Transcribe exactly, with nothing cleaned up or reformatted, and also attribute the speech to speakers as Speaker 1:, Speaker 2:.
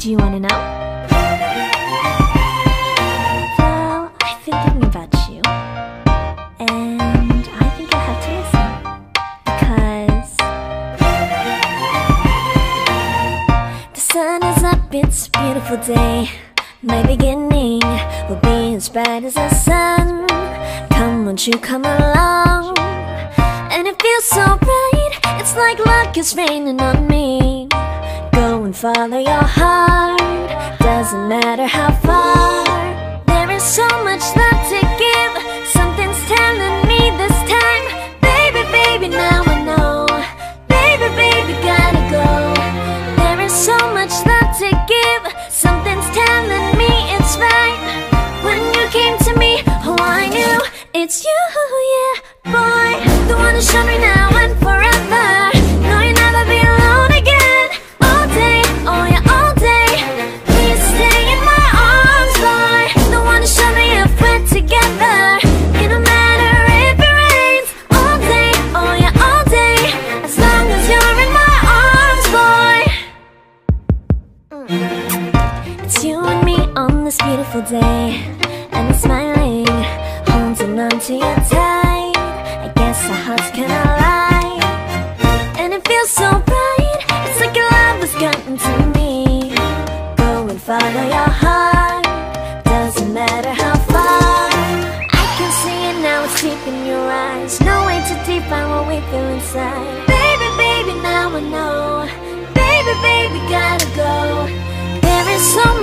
Speaker 1: Do you wanna know? Well, I've been thinking about you, and I think I have to listen. Because the sun is up, it's a beautiful day. My beginning will be as bright as the sun. Come, won't you come along? And it feels so bright, it's like luck is raining on me. Go and follow your heart, doesn't matter how far. There is so much love to give, something's telling me this time. Baby, baby, now I know. Baby, baby, gotta go. There is so much love to give, something's telling me it's right. When you came to me, oh I knew it's you, yeah, boy. The one who showed me now and forever. No, you'll never be alone again. All day, oh yeah, all day. Please stay in my arms, boy. The one who showed me if we're together. It don't matter if it rains. All day, oh yeah, all day. As long as you're in my arms, boy. mm. It's you and me on this beautiful day, and I'm smiling, holding on to you tight. I guess our hearts can align, and it feels so bright. It's like your love has gotten to me. Go and follow your heart, doesn't matter how far. I can see it now, it's deep in your eyes. No way to define what we feel inside. Baby, baby, now I know. Baby, baby, gotta go. There is so